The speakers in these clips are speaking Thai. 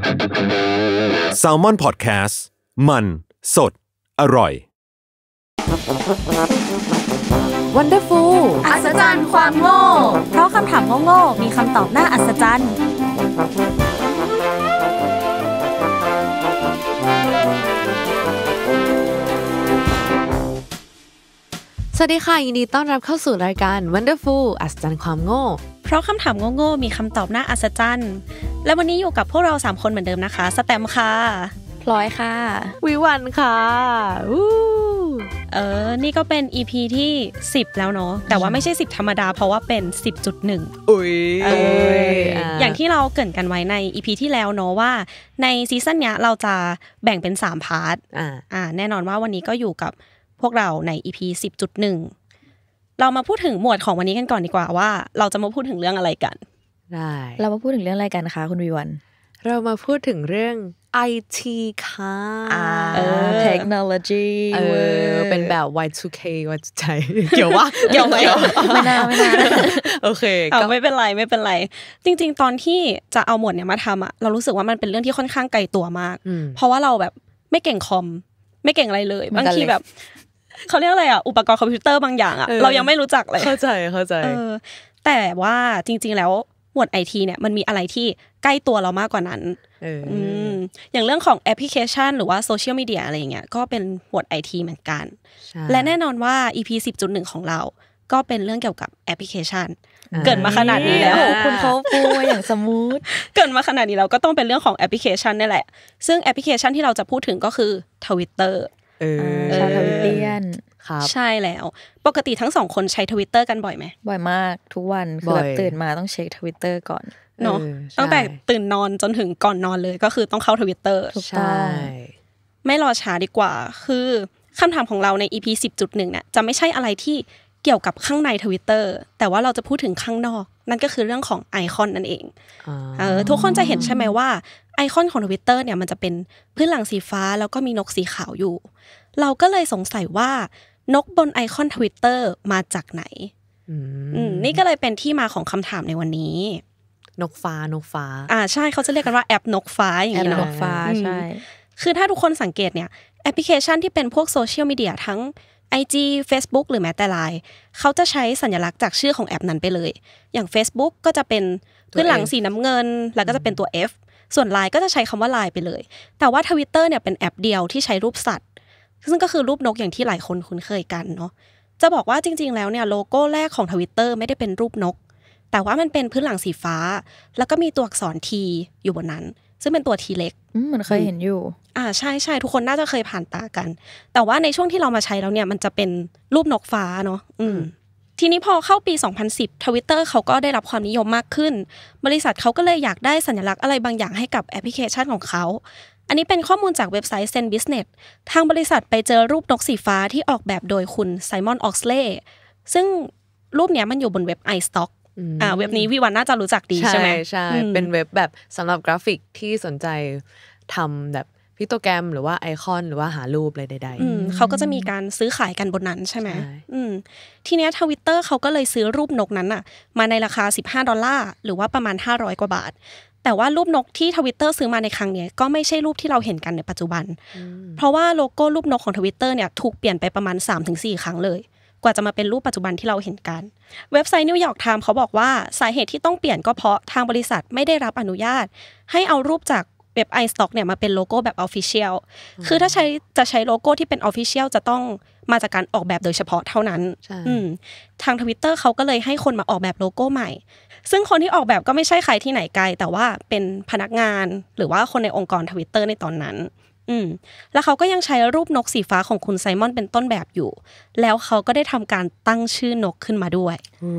Salmon Podcast มันสดอร่อย Wonderful อัศจรรย์ความโง่เพราะคำถามโง่ๆมีคำตอบน่าอัศจรรย์สวัสดีค่ะยินดีต้อนรับเข้าสู่รายการ Wonderful อัศจรรย์ความโง่เพราะคำถามโง่ๆมีคำตอบน่าอัศจรรย์และวันนี้อยู่กับพวกเรา3คนเหมือนเดิมนะคะสแตมค่ะพลอยค่ะวิวันค่ะนี่ก็เป็น EP ที่10แล้วเนาะแต่ว่าไม่ใช่10ธรรมดาเพราะว่าเป็น 10.1 อุ๊ยอย่างที่เราเกริ่นกันไว้ใน EP ที่แล้วเนาะว่าในซีซั่นเนี้ยเราจะแบ่งเป็น3พาร์ทแน่นอนว่าวันนี้ก็อยู่กับพวกเราใน EP 10.1 เรามาพูดถึงหมวดของวันนี้กันก่อนดีกว่าว่าเราจะมาพูดถึงเรื่องอะไรกันได้เรามาพูดถึงเรื่องอะไรกันคะคุณวิวันเรามาพูดถึงเรื่อง IT ค่ะ Technology เป็นแบบ Y2K ว่าใจเกี่ยวว่าเกี่ยวไหมไม่น่าโอเคก็ไม่เป็นไรจริงๆตอนที่จะเอาหมวดเนี้ยมาทำเรารู้สึกว่ามันเป็นเรื่องที่ค่อนข้างไกลตัวมากเพราะว่าเราแบบไม่เก่งคอมไม่เก่งอะไรเลยบางทีแบบเขาเรียกอะไรอุปกรณ์คอมพิวเตอร์บางอย่างเรายังไม่รู้จักเลยเข้าใจแต่ว่าจริงๆแล้วหมวด IT เนี่ยมันมีอะไรที่ใกล้ตัวเรามากกว่านั้นอย่างเรื่องของแอปพลิเคชันหรือว่าโซเชียลมีเดียอะไรอย่างเงี้ยก็เป็นหมวด IT เหมือนกันและแน่นอนว่า EP 10.1 ของเราก็เป็นเรื่องเกี่ยวกับแอปพลิเคชันเกิดมาขนาดนี้แล้วคุณเขาปูมาอย่างสมูทเกิดมาขนาดนี้แล้วก็ต้องเป็นเรื่องของแอปพลิเคชันนี่แหละซึ่งแอปพลิเคชันที่เราจะพูดถึงก็คือ Twitter ชาวทวิตเตียนครับใช่แล้วปกติทั้ง2คนใช้ Twitter กันบ่อยไหมบ่อยมากทุกวันคือแบบตื่นมาต้องเช็ค Twitter ก่อนเนาะตั้งแต่ตื่นนอนจนถึงก่อนนอนเลยก็คือต้องเข้า Twitter ถูกต้องไม่รอช้าดีกว่าคือคำถามของเราใน EP 10.1 เนี่ยจะไม่ใช่อะไรที่เกี่ยวกับข้างใน Twitter แต่ว่าเราจะพูดถึงข้างนอกนั่นก็คือเรื่องของไอคอนนั่นเองทุกคนจะเห็นใช่ไหมว่าไอคอนของ Twitter เนี่ยมันจะเป็นพื้นหลังสีฟ้าแล้วก็มีนกสีขาวอยู่เราก็เลยสงสัยว่านกบนไอคอน Twitter มาจากไหนนี่ก็เลยเป็นที่มาของคำถามในวันนี้นกฟ้าใช่เขาจะเรียกกันว่าแอปนกฟ้าอย่างนี้เนาะนกฟ้าใช่คือถ้าทุกคนสังเกตเนี่ยแอปพลิเคชันที่เป็นพวกโซเชียลมีเดียทั้ง IG Facebook หรือแม้แต่ LINE เขาจะใช้สัญลักษณ์จากชื่อของแอปนั้นไปเลยอย่าง Facebook ก็จะเป็นพื้นหลังสีน้ำเงินแล้วก็จะเป็นตัว F ส่วน LINE ก็จะใช้คำว่า LINE ไปเลยแต่ว่า Twitter เนี่ยเป็นแอปเดียวที่ใช้รูปสัตว์ซึ่งก็คือรูปนกอย่างที่หลายคนคุ้นเคยกันเนาะจะบอกว่าจริงๆแล้วเนี่ยโลโก้แรกของ Twitter ไม่ได้เป็นรูปนกแต่ว่ามันเป็นพื้นหลังสีฟ้าแล้วก็มีตัวอักษร T อยู่บนนั้นซึ่งเป็นตัว T เล็กมันเคยเห็นอยู่ใช่ๆทุกคนน่าจะเคยผ่านตากันแต่ว่าในช่วงที่เรามาใช้แล้วเนี่ยมันจะเป็นรูปนกฟ้าเนาะทีนี้พอเข้าปี 2010 Twitter เขาก็ได้รับความนิยมมากขึ้นบริษัทเขาก็เลยอยากได้สัญลักษณ์อะไรบางอย่างให้กับแอปพลิเคชันของเขาอันนี้เป็นข้อมูลจากเว็บไซต์ Zen Business ทางบริษัทไปเจอรูปนกสีฟ้าที่ออกแบบโดยคุณไซมอนออกซเลย์ซึ่งรูปเนี้ยมันอยู่บนเว็บ iStock เว็บนี้วิวันน่าจะรู้จักดีใช่ไหมใช่เป็นเว็บแบบสำหรับกราฟิกที่สนใจทำแบบพิกโตแกรมหรือว่าไอคอนหรือว่าหารูปอะไรใดๆเขาก็จะมีการซื้อขายกันบนนั้นใช่ไหมทีเนี้ย Twitter เขาก็เลยซื้อรูปนกนั้นมาในราคา$15หรือว่าประมาณ500กว่าบาทแต่ว่ารูปนกที่ Twitter ซื้อมาในครั้งนี้ก็ไม่ใช่รูปที่เราเห็นกันในปัจจุบันเพราะว่าโลโก้รูปนกของ Twitter เนี่ยถูกเปลี่ยนไปประมาณ 3-4 ครั้งเลยกว่าจะมาเป็นรูปปัจจุบันที่เราเห็นกันเว็บไซต์ New York Times เขาบอกว่าสาเหตุที่ต้องเปลี่ยนก็เพราะทางบริษัทไม่ได้รับอนุญาตให้เอารูปจากเว็บ iStock เนี่ยมาเป็นโลโก้แบบ Official คือถ้าจะใช้โลโก้ที่เป็น Official จะต้องมาจากการออกแบบโดยเฉพาะเท่านั้นทาง Twitter เขาก็เลยให้คนมาออกแบบโลโก้ใหม่ซึ่งคนที่ออกแบบก็ไม่ใช่ใครที่ไหนไกลแต่ว่าเป็นพนักงานหรือว่าคนในองค์กร Twitter ในตอนนั้นแล้วเขาก็ยังใช้รูปนกสีฟ้าของคุณไซมอนเป็นต้นแบบอยู่แล้วเขาก็ได้ทำการตั้งชื่อนกขึ้นมาด้วย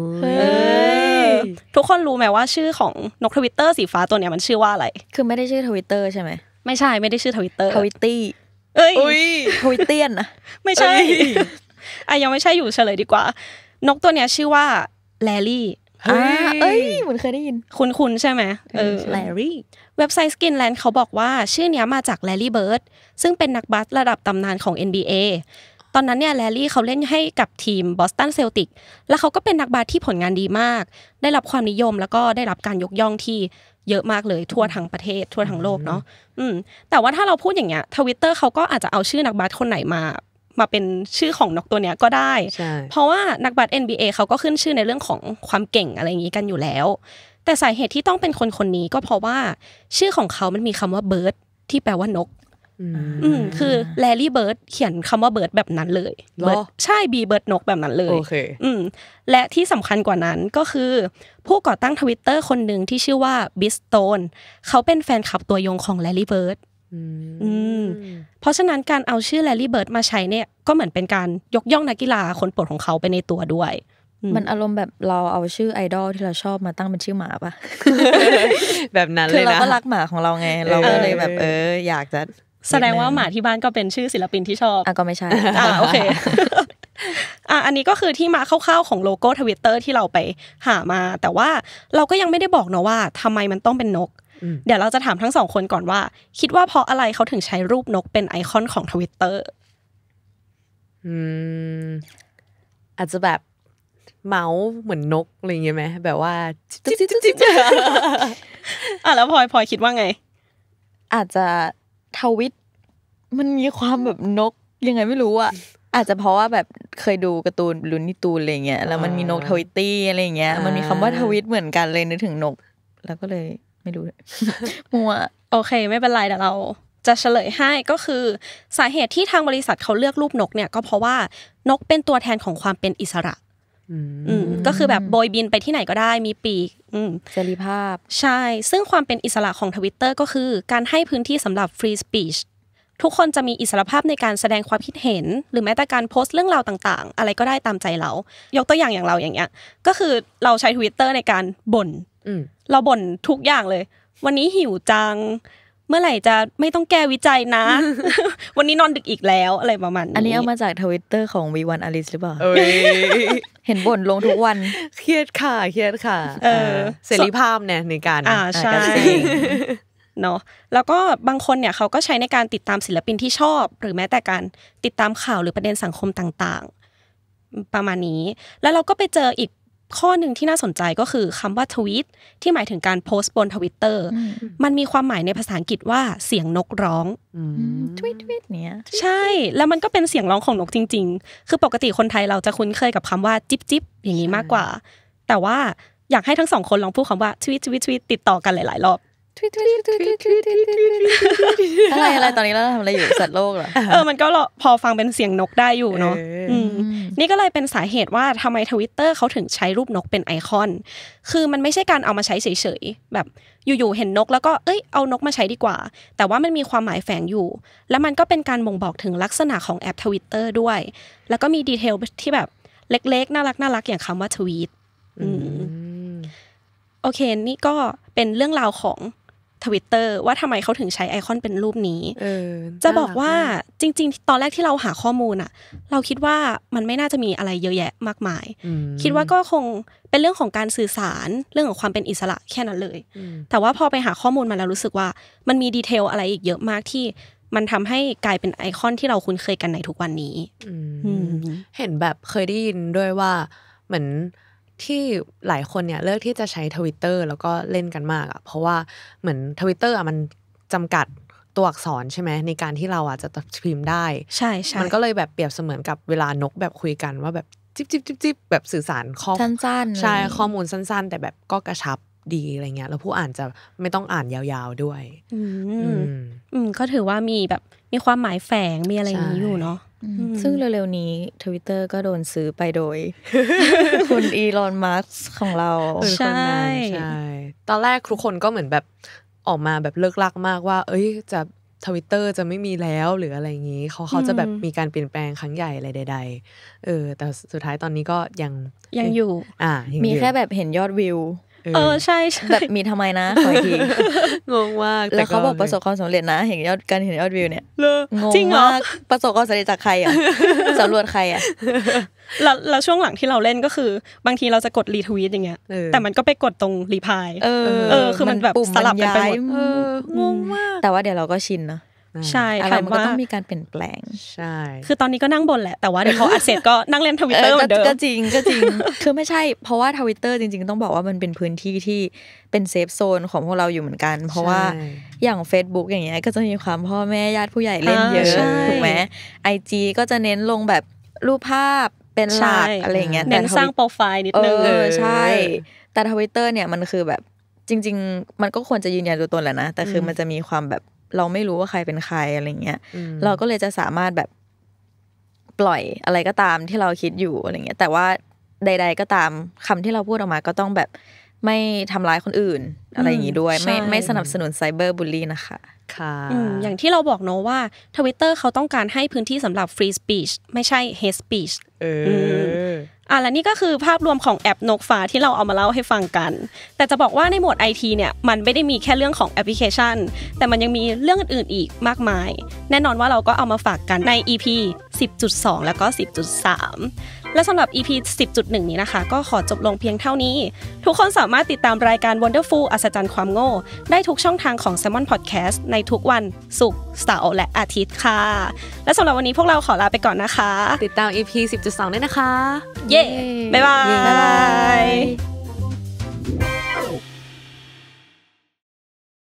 ทุกคนรู้ไหมว่าชื่อของนก Twitter สีฟ้าตัวเนี้ยมันชื่อว่าอะไรคือไม่ได้ชื่อ Twitter ใช่ไหมไม่ใช่ไม่ได้ชื่อ Twitter Twitty ทวิตเตียนนะไม่ใช่ยังไม่ใช่อยู่เฉลยดีกว่านกตัวเนี้ยชื่อว่าแลลี่เหมือนเคยได้ยินคุ้นใช่ไหมแลรี่เว็บไซต์ Skinland เขาบอกว่าชื่อเนี้ยมาจากแลรี่เบิร์ดซึ่งเป็นนักบาสระดับตำนานของ NBA ตอนนั้นเนี่ยแลลี่เขาเล่นให้กับทีมบอสตันเซลติกแล้วเขาก็เป็นนักบาสที่ผลงานดีมากได้รับความนิยมแล้วก็ได้รับการยกย่องที่เยอะมากเลยทั่วทั้งประเทศทั่วทั้งโลกเนาะแต่ว่าถ้าเราพูดอย่างเงี้ย Twitter เขาก็อาจจะเอาชื่อนักบาสคนไหนมาเป็นชื่อของนกตัวเนี้ยก็ได้เพราะว่านักบาส NBA เขาก็ขึ้นชื่อในเรื่องของความเก่งอะไรอย่างงี้กันอยู่แล้วแต่สาเหตุที่ต้องเป็นคนนี้ก็เพราะว่าชื่อของเขามันมีคำว่า bird ที่แปลว่านกคือแลลี่เบิร์ดเขียนคำว่าเบิร์ดแบบนั้นเลยเบิร์ดใช่บีเบิร์ดนกแบบนั้นเลยและที่สำคัญกว่านั้นก็คือผู้ก่อตั้ง Twitter คนหนึ่งที่ชื่อว่าบิสโตนเขาเป็นแฟนคลับตัวยงของแลลี่เบิร์ดเพราะฉะนั้นการเอาชื่อแลลี่เบิร์ดมาใช้เนี่ยก็เหมือนเป็นการยกย่องนักกีฬาคนโปรดของเขาไปในตัวด้วยมันอารมณ์แบบเราเอาชื่อไอดอลที่เราชอบมาตั้งเป็นชื่อหมาป่ะแบบนั้นเลยนะคือเราก็รักหมาของเราไงเราก็เลยแบบอยากจะแสดงว่าหมาที่บ้านก็เป็นชื่อศิลปินที่ชอบก็ไม่ใช่โอเคอันนี้ก็คือที่มาคร่าวๆของโลโก้ Twitter ที่เราไปหามาแต่ว่าเราก็ยังไม่ได้บอกนะว่าทำไมมันต้องเป็นนกเดี๋ยวเราจะถามทั้งสองคนก่อนว่าคิดว่าเพราะอะไรเขาถึงใช้รูปนกเป็นไอคอนของ Twitter อาจจะแบบเมาส์เหมือนนกอะไรอย่างเงี้ยไหมแบบว่าจิ๊บแล้วพลอยคิดว่าไงอาจจะทวิตมันมีความแบบนกยังไงไม่รู้อ่ะอาจจะเพราะว่าแบบเคยดูการ์ตูนลูนี่ตูนอะไรเงี้ยแล้วมันมีนกทวิตตี้อะไรเงี้ยมันมีคำว่าทวิตเหมือนกันเลยนึกถึงนกแล้วก็เลยไม่รู้มัวโอเคไม่เป็นไรเดี๋ยวเราจะเฉลยให้ก็คือสาเหตุที่ทางบริษัทเขาเลือกรูปนกเนี่ยก็เพราะว่านกเป็นตัวแทนของความเป็นอิสระก็คือแบบโบยบินไปที่ไหนก็ได้มีปีกเสรีภาพใช่ซึ่งความเป็นอิสระของ Twitter ก็คือการให้พื้นที่สำหรับ free speech ทุกคนจะมีอิสรภาพในการแสดงความคิดเห็นหรือแม้แต่การโพสต์เรื่องราวต่างๆอะไรก็ได้ตามใจเรายกตัวอย่างเราอย่างเงี้ยก็คือเราใช้ Twitter ในการบ่นเราบ่นทุกอย่างเลยวันนี้หิวจังเมื่อไหร่จะไม่ต้องแก้วิจัยนะ วันนี้นอนดึกอีกแล้วอะไรประมาณนี้อันนี้เอามาจาก Twitter ของ V1 Alice หรือเปล่าเห็นบ่นลงทุกวันเครียดค่ะเสรีภาพเนี่ยในการใช่เนาะแล้วก็บางคนเนี่ยเขาก็ใช้ในการติดตามศิลปินที่ชอบหรือแม้แต่การติดตามข่าวหรือประเด็นสังคมต่างๆประมาณนี้แล้วเราก็ไปเจออีกข้อหนึ่งที่น่าสนใจก็คือคำว่าทวีตที่หมายถึงการโพสต์บน Twitter มันมีความหมายในภาษาอังกฤษว่าเสียงนกร้องทวีตเนี่ยใช่แล้วมันก็เป็นเสียงร้องของนกจริงๆคือปกติคนไทยเราจะคุ้นเคยกับคำว่าจิ๊บจิ๊บอย่างนี้มากกว่าแต่ว่าอยากให้ทั้งสองคนลองพูดคำว่าทวีตติดต่อกันหลายๆรอบอะไรตอนนี้เราทำอะไรอยู่สัตว์โลกเหรอมันก็พอฟังเป็นเสียงนกได้อยู่เนาะนี่ก็เลยเป็นสาเหตุว่าทำไม Twitter เขาถึงใช้รูปนกเป็นไอคอนคือมันไม่ใช่การเอามาใช้เฉยๆแบบอยู่ๆเห็นนกแล้วก็เอานกมาใช้ดีกว่าแต่ว่ามันมีความหมายแฝงอยู่แล้วมันก็เป็นการบ่งบอกถึงลักษณะของแอป Twitter ด้วยแล้วก็มีดีเทลที่แบบเล็กๆน่ารักอย่างคำว่าทวีตโอเคนี่ก็เป็นเรื่องราวของ Twitter ว่าทำไมเขาถึงใช้ไอคอนเป็นรูปนี้จะบอกว่าจริงๆตอนแรกที่เราหาข้อมูลอ่ะเราคิดว่ามันไม่น่าจะมีอะไรเยอะแยะมากมายคิดว่าก็คงเป็นเรื่องของการสื่อสารเรื่องของความเป็นอิสระแค่นั้นเลยแต่ว่าพอไปหาข้อมูลมาแล้วรู้สึกว่ามันมีดีเทลอะไรอีกเยอะมากที่มันทำให้กลายเป็นไอคอนที่เราคุ้นเคยกันในทุกวันนี้เห็นแบบเคยได้ยินด้วยว่าเหมือนที่หลายคนเนี่ยเลือกที่จะใช้ Twitter แล้วก็เล่นกันมากอ่ะเพราะว่าเหมือน Twitter อ่ะมันจำกัดตัวอักษรใช่ไหมในการที่เราอ่ะจะพิมพ์ได้ใช่ๆมันก็เลยแบบเปรียบเสมือนกับเวลานกแบบคุยกันว่าแบบจิ๊บแบบสื่อสารข้อสั้นๆใช่ข้อมูลสั้นๆแต่แบบก็กระชับดีอะไรเงี้ยแล้วผู้อ่านจะไม่ต้องอ่านยาวๆด้วยก็ถือว่ามีความหมายแฝงมีอะไรอย่างนี้อยู่เนาะซึ่งเร็วๆนี้ Twitter ก็โดนซื้อไปโดย คุณอีลอนมัสก์ของเราใช่ตอนแรกทุกคนก็เหมือนแบบออกมาแบบเลิกลักมากว่าจะ Twitter จะไม่มีแล้วหรืออะไรอย่างนี้เขาจะแบบมีการเปลี่ยนแปลงครั้งใหญ่อะไรใดๆแต่สุดท้ายตอนนี้ก็ยังอยู่มีแค่แบบเห็นยอดวิวใช่แบบมีทำไมนะขออีกทีงงมากแล้วเขาบอกประสบความสำเร็จนะเห็นยอดวิวเนี่ยงงมากประสบความสำเร็จจากใครอ่ะสำรวจใครอ่ะแล้วช่วงหลังที่เราเล่นก็คือบางทีเราจะกดรีทวีตอย่างเงี้ยแต่มันก็ไปกดตรงรีพลายคือมันแบบสลับกันไปหมดงงมากแต่ว่าเดี๋ยวเราก็ชินนะใช่อะไรมันก็ต้องมีการเปลี่ยนแปลงใช่คือตอนนี้ก็นั่งบ่นแหละแต่ว่าเดี๋ยวเขาอัดเสร็จก็นั่งเล่น Twitter เหมือนเดิมก็จริงคือไม่ใช่เพราะว่า Twitter จริงๆต้องบอกว่ามันเป็นพื้นที่ที่เป็นเซฟโซนของพวกเราอยู่เหมือนกันเพราะว่าอย่าง Facebook อย่างเงี้ยก็จะมีความพ่อแม่ญาติผู้ใหญ่เล่นเยอะถูกมั้ย IG ก็จะเน้นลงแบบรูปภาพเป็นหลักอะไรอย่างเงี้ยเน้นสร้างโปรไฟล์นิดนึงใช่แต่ Twitter เนี่ยมันคือแบบจริงๆมันก็ควรจะยืนยันตัวตนแหละนะแต่คือมันจะมีความแบบเราไม่รู้ว่าใครเป็นใครอะไรเงี้ยเราก็เลยจะสามารถแบบปล่อยอะไรก็ตามที่เราคิดอยู่อะไรเงี้ยแต่ว่าใดๆก็ตามคำที่เราพูดออกมาก็ต้องแบบไม่ทำร้ายคนอื่นอะไรอย่างงี้ด้วยไม่สนับสนุนไซเบอร์บูลลี่นะคะค่ะอย่างที่เราบอกเนาะว่า Twitter เขาต้องการให้พื้นที่สำหรับ free speech ไม่ใช่ hate speech และนี่ก็คือภาพรวมของแอปนกฟ้าที่เราเอามาเล่าให้ฟังกันแต่จะบอกว่าในหมวด IT เนี่ยมันไม่ได้มีแค่เรื่องของแอปพลิเคชันแต่มันยังมีเรื่องอื่นๆอีกมากมายแน่นอนว่าเราก็เอามาฝากกันใน EP 10.2 แล้วก็ 10.3 และสำหรับ EP 10.1 นี้นะคะก็ขอจบลงเพียงเท่านี้ทุกคนสามารถติดตามรายการ Wonderful อัศจรรย์ความโง่ได้ทุกช่องทางของ Salmon Podcast ในทุกวันศุกร์เสาร์และอาทิตย์ค่ะและสำหรับวันนี้พวกเราขอลาไปก่อนนะคะติดตาม EP 10.2 ด้วยนะคะเย้บ๊ายบาย